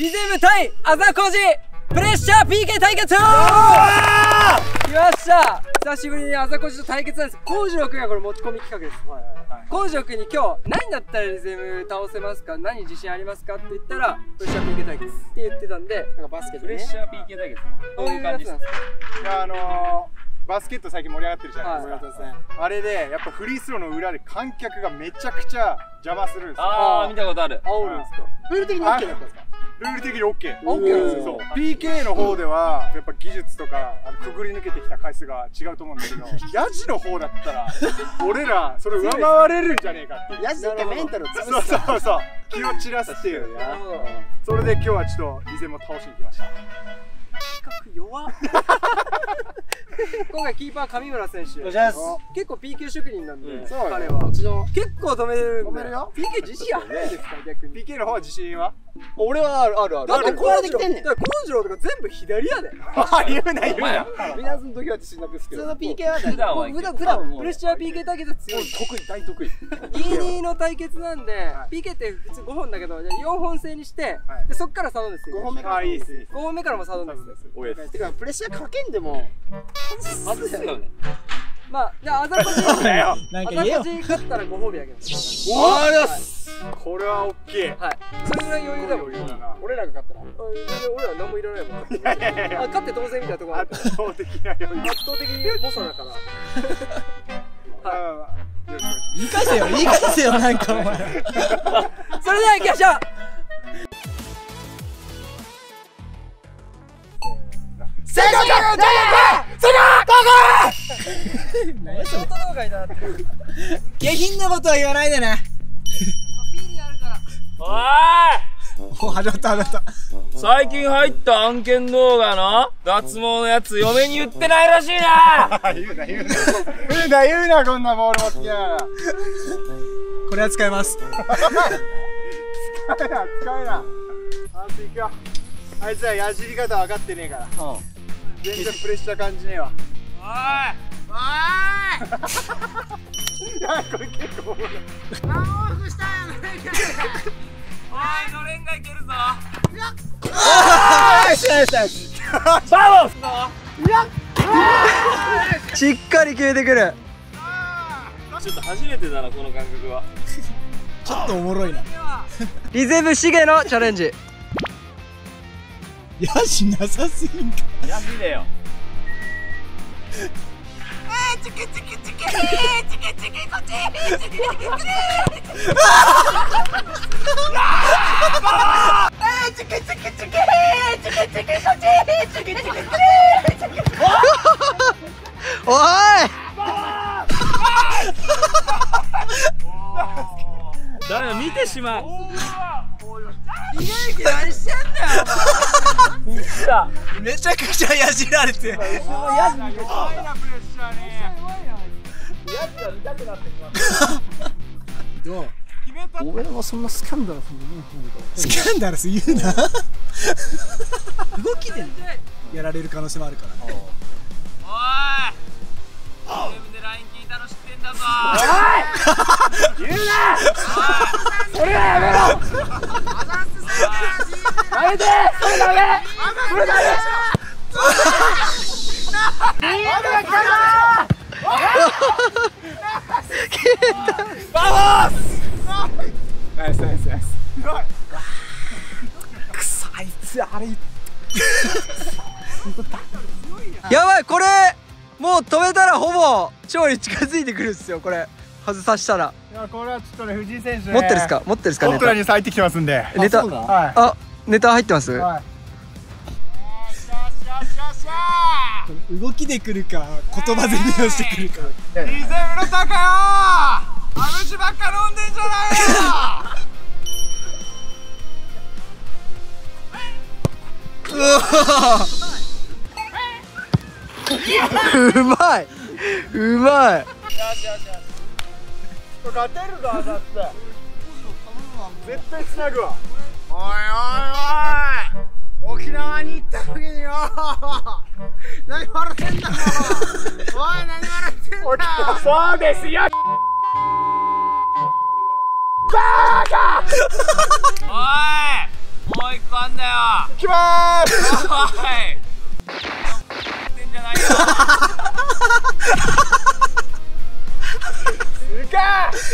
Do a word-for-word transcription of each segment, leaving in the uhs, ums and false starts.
リゼム対あざこじプレッシャー ピーケー 対決。来ました。久しぶりにあざこじと対決なんです。幸次郎くんがこれ持ち込み企画です。幸次郎くんに今日何だったらリゼム倒せますか、何自信ありますかって言ったらプレッシャー ピーケー 対決って言ってたんで、なんかバスケでね、 プレッシャー ピーケー 対決どういう感じですか？ いや、あのー、バスケット最近盛り上がってるじゃないですか、はい、あれでやっぱフリースローの裏で観客がめちゃくちゃ邪魔するんですよ。 ああ、見たことある。 煽るんですか？ ルール的に オーケー だったんですか？ルール的に オーケー。オーケー なんですよ。ピーケー の方ではやっぱ技術とかあのくぐり抜けてきた回数が違うと思うんだけど、ヤジの方だったら俺らそれ上回れるんじゃねえかっていう。 ヤジで一回メンタルを潰す。 そうそうそう。気を散らすっていう。それで今日はちょっとリゼムを倒しに来ました。 弱っ今回キーパー上村選手、結構 ピーケー 職人なんで、彼は結構止めるんで ピーケー 自信あるんですか？逆にピーケー の方は自信は？ 俺はあるあるある。 だってこうできてんねん。だから幸次郎とか全部左やで。 言うな言うな。 ビナーズの時は自信なくすけど、普通の ピーケー は普段は普段普段もプレッシャー ピーケー 対決強い。 得意大得意。 にたいにの対決なんで ピーケー って普通ごほんだけどよんほん制にしてでそっからサドンですよ。 ごほんめからあ、いいです。 ごほんめからもサドンです。 おやつ。 てかプレッシャーかけんでも外すよね。 まあじゃああざこじあざこじ勝ったらご褒美あげます。 おお、ありがとうございます。これは大きい。 はい。それぐらい余裕だもん。 俺らが勝ったら俺ら何もいらないもん。 いやいやいや、 勝って当然みたいなところある。 圧倒的な余裕。 圧倒的に猛者だから。はい。 言い返せよ言い返せよなんかお前。 それでは行きましょう。 セガセガセ何やそれ。動画になってる。 下品なことは言わないでね。 ピーになるから。 おお、始まった始まった。 最近入った案件動画の脱毛のやつ嫁に言ってないらしいな。 言うな言うな言うな言うな、こんなボール持ってきながら。 これは使えます。 使えな使えな。あんたいくよ。あいつらやじり方分かってねえから。全然プレッシャー感じねえわ。 おいおい。 いや、これ結構重い。 何往復したんやないか。 おい、のれんがいけるぞ。 よしよしよし。 バモス。 しっかり決めてくる。 ちょっと初めてだな、この感覚は。 ちょっとおもろいな。 リゼムシゲのチャレンジ。 ヤジなさすぎんか。 ヤジだよ。 チキチキチキチキチキチキこっちチキチキチキチキチキチキチキチキチキこっちチキチキおいダメだ、見てしまう。 何してんだよお前。 めちゃくちゃやじられて。どう？ 俺はそんなスキャンダルスにスキャンダルス言うな。動きでやられる可能性もあるから。 おい、ゲームで ライン 聞いたの知ってんだぞ。 言うな。それはやめろ。やめて。それダメ。それダメ。 バモス。 ナイスナイスナイス。 くそあいつあれ。 やばい、これもう止めたらほぼ勝利近づいてくるっすよ。これ外さしたら。 いや、これはちょっとね、藤井選手ね、 持ってるっすか？持ってるっすか？ ホットラインに入ってきてますんで。 ネタ、 はい。 あ、ネタ入ってます？ はい。 動きでくるか言葉攻めをしてくるか。 リゼムのタカよ。アムシばっか飲んでんじゃないよ。 うまい、うまい。 勝てるぞ、だって絶対つなぐわ。おいおいおい、沖縄に行った時によ、何笑ってんだよ。おい、何笑ってんだ。そうですよ。バーカ。 おい、もうう一個あんだよ。 いきまーす。 おいってんじゃないよ。 いけ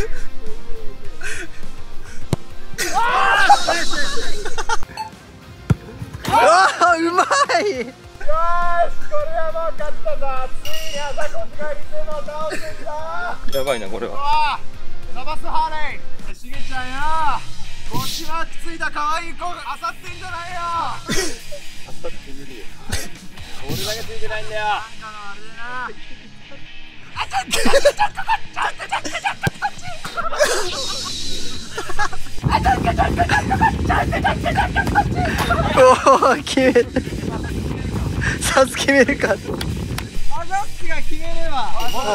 うわーうまい。 よーし、これはもう勝ったぞ。ついに朝こちがリセの倒すんだ。 やばいなこれは。 わー、ザバスハーレイ。しげちゃんよ、こっちマークついた可愛い子があさってんじゃないよ。あさってみるよ。 俺だけついてないんだよ。 なんかのあれだな。あ、ちょっとちょっとちょっとちょっとちょっとちょっとちょっとこっち。あ、ちょっとちょっとちょっとちょっとちょっとちょっとこっち。 おお決めた。さつ決めるか。 あざっちが決めれば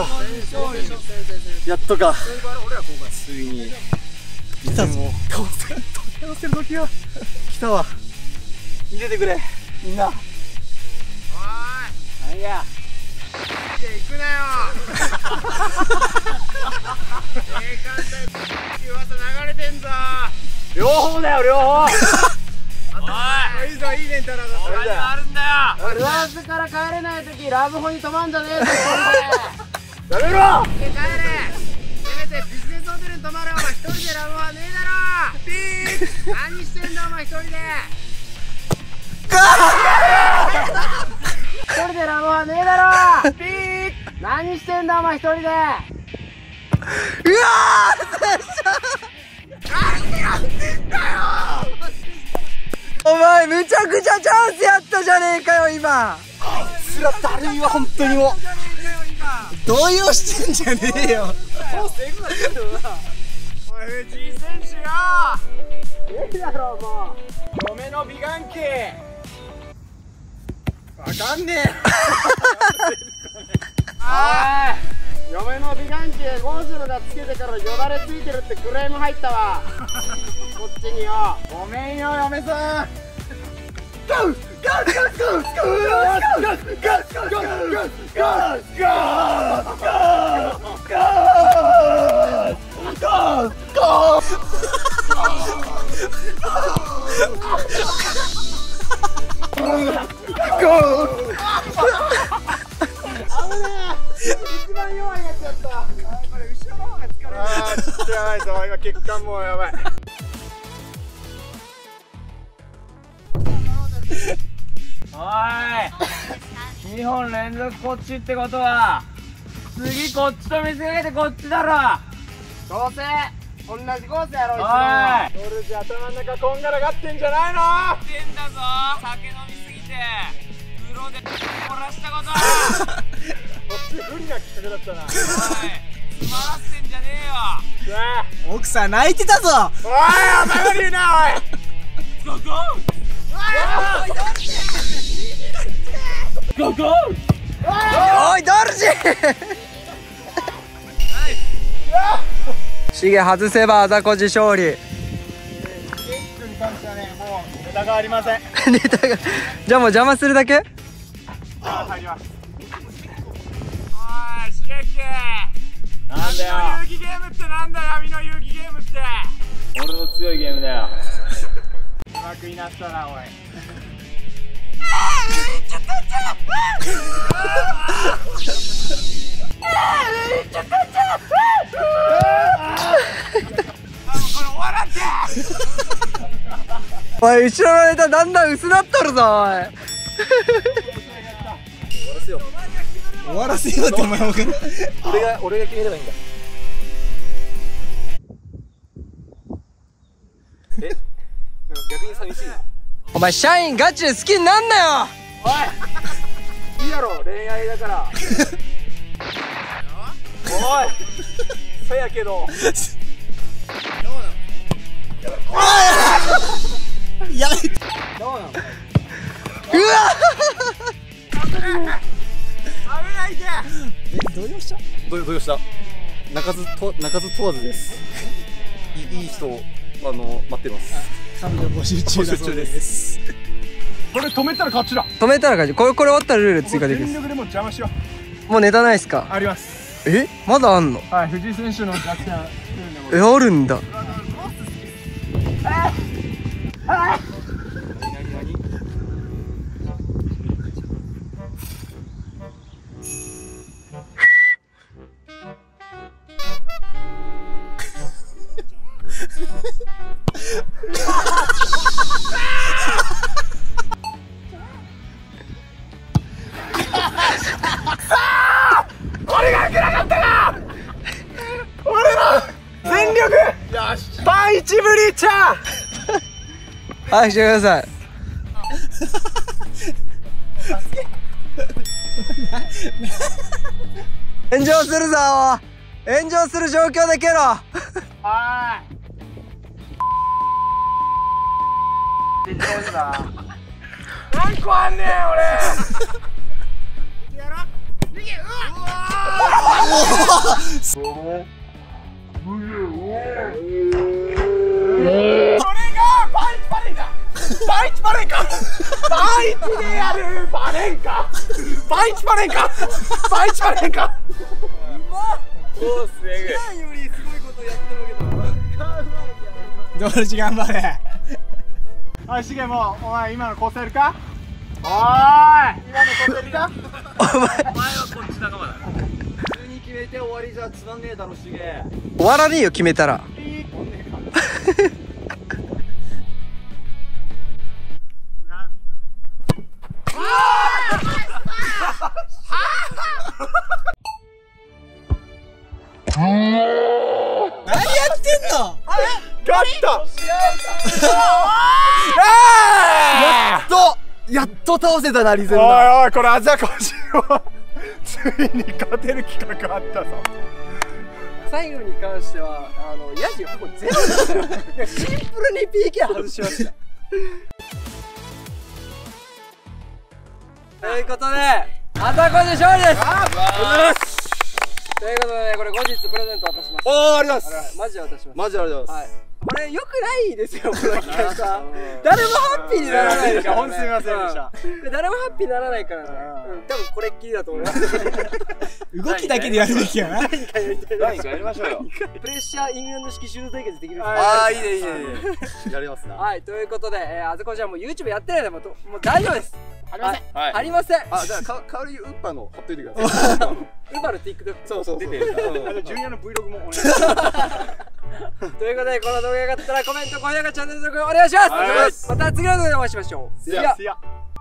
やっとか。 ついに来たぞ。 倒せる時よ。 来たわ。見ててくれみんな。 おーい、なんや行くなよ。ええ感じで噂流れてんぞ。 両方だよ両方。 おいいいぞ、いいメンタルだ。 他にもあるんだよ。 フランスから帰れないときラブホに泊まんじゃねえぞ。 やめろ。 帰れ。せめてビジネスホテルに泊まれ。お前一人でラブホはねえだろ。ピー。何してんだお前一人で。一人でラブホはねえだろ。ピー。何してんだお前一人で。 うわーお前むちゃくちゃチャンスやったじゃねえかよ今。 つらだるいわ本当にもう動揺してんじゃねえよ。 おい、藤井選手よ。 いいだろも嫁の美顔器。わかんねえ。 おい、嫁の美顔器ゴンスロがつけてからよだれついてるってクレーム入ったわ。こっちによ。 ごめんよ、嫁さん。 一番弱いやつやった。 これ後ろの方が疲れる。あー、ちょっとやばいぞ、今血管もうやばい。 おいにほん連続こっちってことは次こっちと見せかけてこっちだろ。 どうせ同じコースやろ。 おい俺じゃ頭の中こんがらがってんじゃないの。 ってんだぞ。酒飲みすぎて風呂で漏らしたことは。 こっち不利な企画だったな。 おいつまらせてんじゃねえよ。 さあ、 奥さん泣いてたぞ。 おい、甘がりな、おい。 ゴゴゴゴおいドルジシゲ外せばあざこじ勝利。 ケイ君に関してはね、もうネタがありません。 ネタがじゃあもう邪魔するだけ。 あ、入ります。 おいしげきなんだよ。 闇の遊戯ゲームってなんだよ、闇の遊戯ゲームって。 俺の強いゲームだよ。 うまくいなったな、おい。 おい後ろのネタだんだん薄なっとるぞおい。 終わらせようってお前も俺が俺が決めればいいんだ。え逆に寂しいな。お前社員ガチで好きになんなよ。 いいやろ、恋愛だから。おい、そやけど。 やめて。 うわ危ないけ。 え動揺した。 どうどうした鳴かずと鳴かず問わずですいいいい人あの待ってます彼女募集中だそうです。 これ止めたら勝ちだ。 止めたらかじこれこれ終わったらルール追加できるっす。 全力でもう邪魔しよう。 もうネタないっすか。 あります。 えまだあんの。 はい、藤井選手の弱点。 えあるんだ。 俺が受けなかったか。俺の全力パンイチブリーチャー。 はい、してください。炎上するぞ。炎上する状況で蹴ろ。 はーい。 何個あんねん俺。これがパンイチパレンか。パンイチパレンか。パンイチでやるパレンか。パンイチパレンか。パンイチパレンか。 コースえぐい。 よりすごいことやってるけど。 ドルチ頑張れ。 おい、しげもお前今のこせるか。おーい、今のこせるか。 お前はこっち仲間だ。 普通に決めて終わりじゃつまんねえだろしげ。 終わらねえよ、決めたら。 何やってんの。 勝ったやっとやっと倒せたなリゼンおいだ。 おい、これあざこしをついに勝てる企画あったぞ。 最後に関しては、あの、ヤジほぼ全部シンプルに ピーケー 外しました。ということで、あざこし勝利です。ということでね、これ後日プレゼント渡します。 おー、ありがとうございます。 マジで渡します。 マジでありがとうございます。 はい。これ良くないですよ、この企画さ。誰もハッピーにならないですからね。 ほんとすみませんでした。 うん誰もハッピーにならないからね。うん、多分これっきりだと思います。 動きだけでやるべきやな。 何かやりましょうよ。 プレッシャーイングランド式シュート対決できる。 あー、いいねいいねいいね。やりますな。 はい、ということで、えー、あずこちゃんも YouTube やってないのでもうともう大丈夫です。 ありません。 はい。 ありません。 あ、じゃあか代わりウッパの貼っといてください。 ウバの TikTok。 そうそうそう。 出てる。 あとジュニアの Vlog もお願いします。 ということで、この動画が良かったらコメント、高評価、チャンネル登録お願いします。 はいまた次の動画でお会いしましょう。 See ya. See ya.